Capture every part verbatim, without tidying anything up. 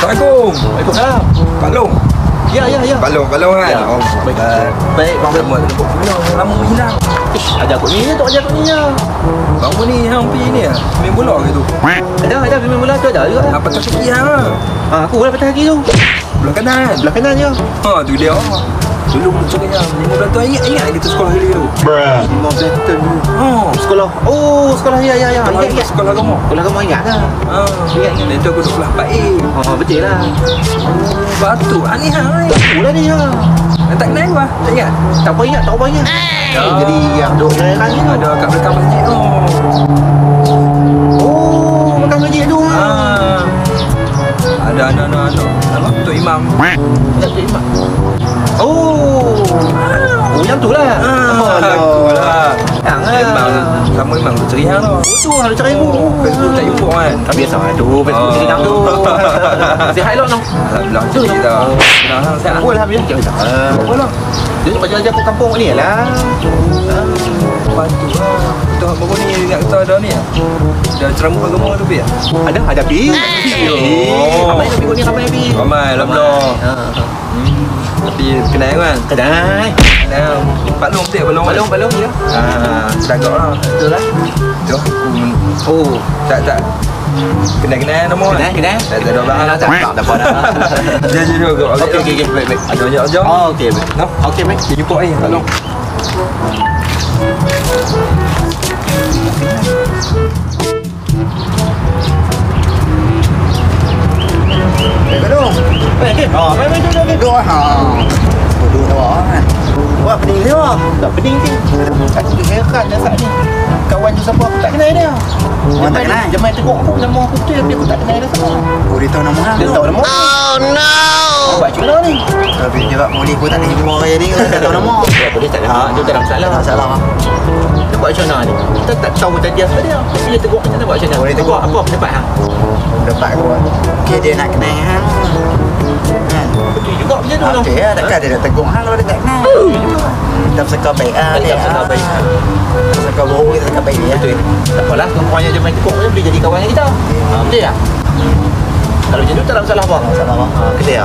Assalamualaikum. Waalaikumsalam. Pak Long. Ya, ya, ya. Pak Long, Pak Long kan? Ya. Oh, Baik. uh, Baik, Bang lama tak jumpa Pak Long. Lama hilang. Ish, ajar aku ni, tu ajar aku ni ya. Bang Mu ni hang pergi ni ah. Main bola ke tu? Ada, ada main bola tu ada juga. Apa tak kaki hang ah? Ha, aku boleh patah kaki tu. Belah kanan. Belah kanan je. Ha, tu dia. Dulu cakap yang lima belas tahun ingat ingat kita sekolah dulu tu. lima belas tahun dulu. Ha, Sekolah. Oh, sekolah ya, ya, ya. sekolah, Ingat, ingat. sekolah kamu. Sekolah kamu ingat ke? Ha, Ingat, ingat. dan tu aku duduk kelas empat A. Ha, betul lah. Batu. Ah ni hang ni. Pula ni ya. Tak kenal apa? Tak ingat? Tak apa ingat, tak apa ingat. Ya. Jadi yang duk jalan ni. Ada kat belakang masjid tu. Oh, makan masjid tu. Ha. Ada ada ada ada. Apa? Tok Imam. Tak terima. Oh. Oh, yang tu lah. Ah, itulah. Yang Memang sama memang tu ceri hang tu. Oh, tu ada cari ibu. Facebook tak jumpa kan. Tak biasa tu, Facebook Oh. cari hang tu. Si hai lot tu. Alhamdulillah ceri kita. Senang hang sihat. Oh, alhamdulillah. Apa lah? Dia nak jalan-jalan ke kampung ni lah. Batu lah. Kita baru ni ingat kita ada ni. Ada ceramah agama tu bi. Ada, ada pi. Oh. Ramai nak ni ramai pi. Ramai alhamdulillah. Ha. Tapi kenal kan? Kedai. Kenal. Pak Long betul Pak Long. Balong, balong ya. Ah, sedagak lah. Betul lah. Tu. Oh, Tak tak. Kenal-kenal nama kan? kedai, kedai. Tak ada orang lah. Tak, tak apa dah. Dia je juga. Okey, okey, okey. Baik, baik. Ada ajak-ajak. Oh, okey, baik. No? Okey, baik. Dia jumpa eh, Pak Long. Eh, balong. Baik, okey. Oh, baik, baik, duduk, duduk. Ha. Duduk awak kan. Wah, pening dia. Tak pening dia. Aku heran dah saat ni. Kawan tu siapa aku tak kenal dia. Orang tak kenal? Jemaah teguk aku nama aku tu tapi aku tak kenal dia siapa. Oh, dia tahu nama hang. Dia tahu nama. Oh no. Buat macam mana ni? Tapi jawab boleh pun tak nak jumpa orang ni. Tak tahu nama. Ya, boleh tak ada. Ha, dia tak ada masalah. Tak salah. Dia buat macam mana ni? Kita tak tahu tadi apa dia. Tapi dia teguk macam mana buat macam mana? Boleh tegur. Apa pendapat hang? Dapat aku. Okey, dia nak kenal hang. Kan? Betul juga macam tu. Okey, ya, takkan dia nak tegur hang kalau dia tak kenal. Kita bersekar baik ah. Kita bersekar baik. Bersekar buruk, kita bersekar baik ya. Betul. Tak apalah, semuanya je main teguk je boleh jadi kawan dengan kita. Ha, betul tak? Kalau macam tu tak ada masalah apa? Salah bang. Ha, clear.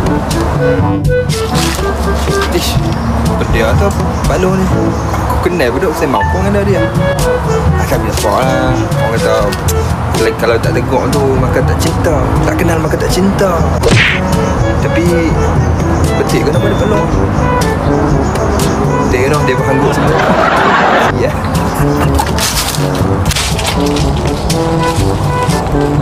Ish. Benda tu apa? Pak Long ni. Aku kenal pun duk. Saya mampu dengan dia. Asal biasa lah. Orang kata like, kalau tak teguk tu maka tak cinta. Tak kenal maka tak cinta. Tapi betul ke nama dia Pak Long? Dia noh dia berhanggut semua. Ya.